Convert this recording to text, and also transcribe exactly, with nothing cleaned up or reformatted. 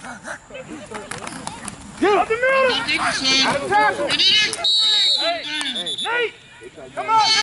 Get up the middle. Out of tackle. Nate, come on.